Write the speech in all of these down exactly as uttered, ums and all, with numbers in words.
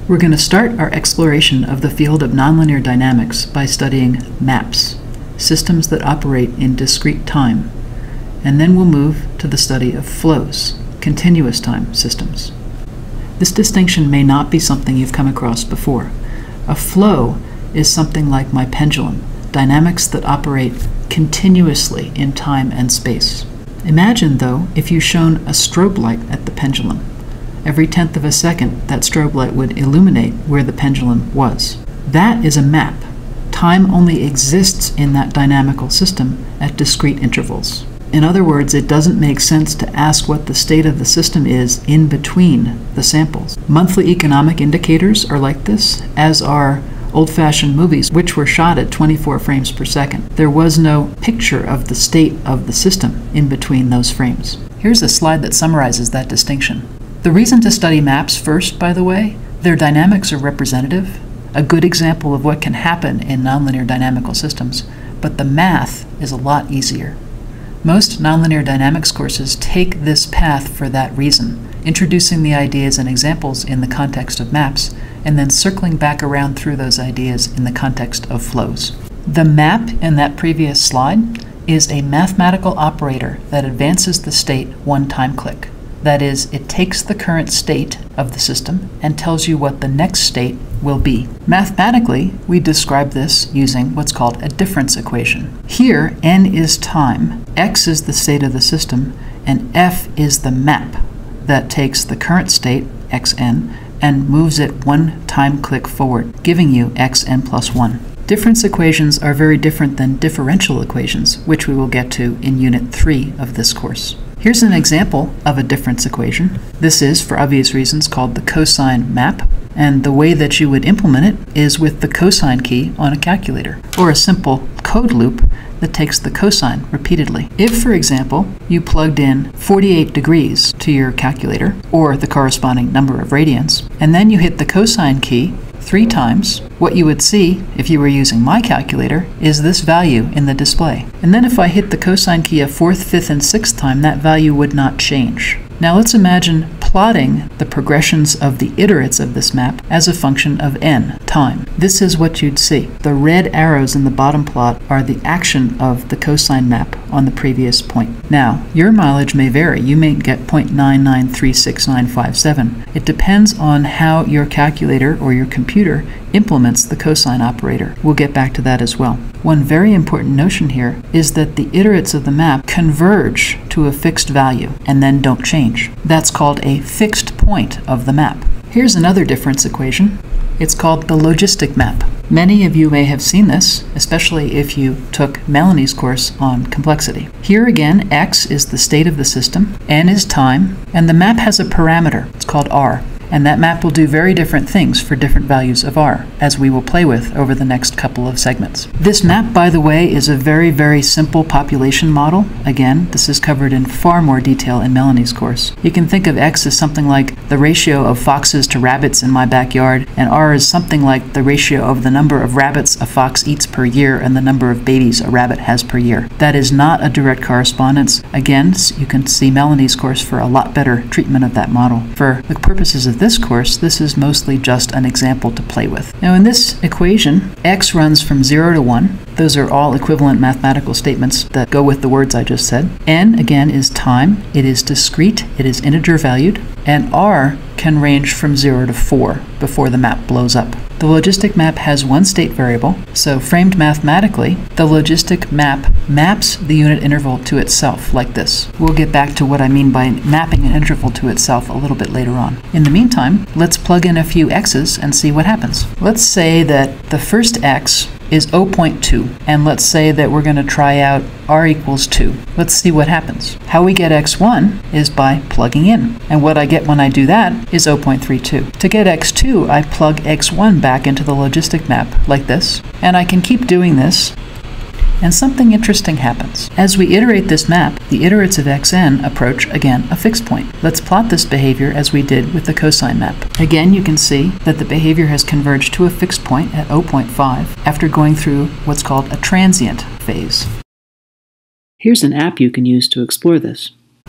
We're going to start our exploration of the field of nonlinear dynamics by studying maps, systems that operate in discrete time, and then we'll move to the study of flows, continuous time systems. This distinction may not be something you've come across before. A flow is something like my pendulum, dynamics that operate continuously in time and space. Imagine, though, if you shone a strobe light at the pendulum. Every tenth of a second, that strobe light would illuminate where the pendulum was. That is a map. Time only exists in that dynamical system at discrete intervals. In other words, it doesn't make sense to ask what the state of the system is in between the samples. Monthly economic indicators are like this, as are old-fashioned movies, which were shot at twenty-four frames per second. There was no picture of the state of the system in between those frames. Here's a slide that summarizes that distinction. The reason to study maps first, by the way, their dynamics are representative, a good example of what can happen in nonlinear dynamical systems, but the math is a lot easier. Most nonlinear dynamics courses take this path for that reason, introducing the ideas and examples in the context of maps, and then circling back around through those ideas in the context of flows. The map in that previous slide is a mathematical operator that advances the state one time click. That is, it takes the current state of the system and tells you what the next state will be. Mathematically, we describe this using what's called a difference equation. Here, n is time, x is the state of the system, and f is the map that takes the current state, xn, and moves it one time click forward, giving you xn plus one. Difference equations are very different than differential equations, which we will get to in Unit three of this course. Here's an example of a difference equation. This is, for obvious reasons, called the cosine map, and the way that you would implement it is with the cosine key on a calculator, or a simple code loop that takes the cosine repeatedly. If, for example, you plugged in forty-eight degrees to your calculator, or the corresponding number of radians, and then you hit the cosine key three times, what you would see, if you were using my calculator, is this value in the display. And then if I hit the cosine key a fourth, fifth, and sixth time, that value would not change. Now let's imagine plotting the progressions of the iterates of this map as a function of n, time. This is what you'd see. The red arrows in the bottom plot are the action of the cosine map on the previous point. Now, your mileage may vary. You may get zero point nine nine three six nine five seven. It depends on how your calculator or your computer implements the cosine operator. We'll get back to that as well. One very important notion here is that the iterates of the map converge to a fixed value and then don't change. That's called a fixed point of the map. Here's another difference equation. It's called the logistic map. Many of you may have seen this, especially if you took Melanie's course on complexity. Here again, x is the state of the system, n is time, and the map has a parameter. It's called r. And that map will do very different things for different values of r, as we will play with over the next couple of segments. This map, by the way, is a very, very simple population model. Again, this is covered in far more detail in Melanie's course. You can think of x as something like the ratio of foxes to rabbits in my backyard, and r is something like the ratio of the number of rabbits a fox eats per year and the number of babies a rabbit has per year. That is not a direct correspondence. Again, you can see Melanie's course for a lot better treatment of that model. For the purposes of this course, this is mostly just an example to play with. Now in this equation, x runs from zero to one. Those are all equivalent mathematical statements that go with the words I just said. N, again, is time. It is discrete. It is integer valued. And r can range from zero to four before the map blows up. The logistic map has one state variable, so framed mathematically, the logistic map maps the unit interval to itself, like this. We'll get back to what I mean by mapping an interval to itself a little bit later on. In the meantime, let's plug in a few x's and see what happens. Let's say that the first x is zero point two, and let's say that we're going to try out r equals two. Let's see what happens. How we get x one is by plugging in, and what I get when I do that is zero point three two. To get x two, I plug x one back into the logistic map, like this, and I can keep doing this, and something interesting happens. As we iterate this map, the iterates of xn approach, again, a fixed point. Let's plot this behavior as we did with the cosine map. Again, you can see that the behavior has converged to a fixed point at zero point five after going through what's called a transient phase. Here's an app you can use to explore this.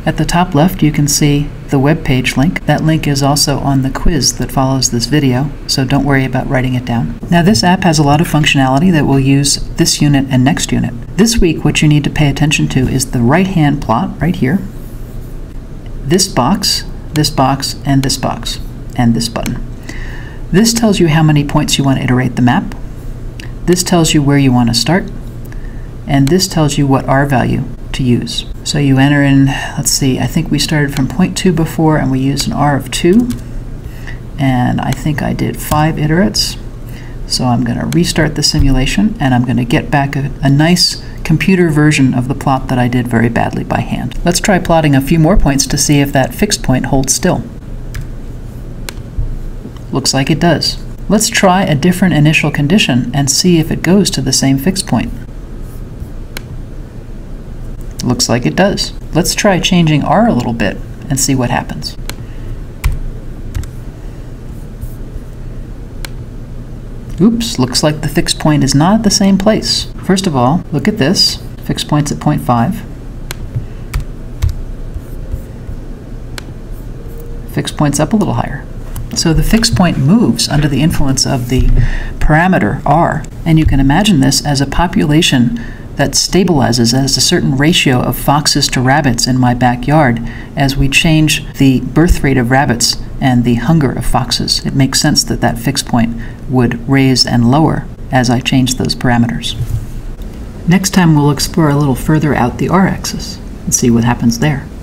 At the top left, you can see the web page link. That link is also on the quiz that follows this video, so don't worry about writing it down. Now, this app has a lot of functionality that we'll use this unit and next unit. This week, what you need to pay attention to is the right-hand plot right here, this box, this box, and this box, and this button. This tells you how many points you want to iterate the map. This tells you where you want to start, and this tells you what R value to use. So you enter in, let's see, I think we started from point two before and we used an R of two, and I think I did five iterates. So I'm going to restart the simulation and I'm going to get back a, a nice computer version of the plot that I did very badly by hand. Let's try plotting a few more points to see if that fixed point holds still. Looks like it does. Let's try a different initial condition and see if it goes to the same fixed point. Looks like it does. Let's try changing R a little bit and see what happens. Oops, looks like the fixed point is not at the same place. First of all, look at this. Fixed point's at point five. Fixed point's up a little higher. So the fixed point moves under the influence of the parameter R, and you can imagine this as a population that stabilizes as a certain ratio of foxes to rabbits in my backyard as we change the birth rate of rabbits and the hunger of foxes. It makes sense that that fixed point would raise and lower as I change those parameters. Next time we'll explore a little further out the R-axis and see what happens there.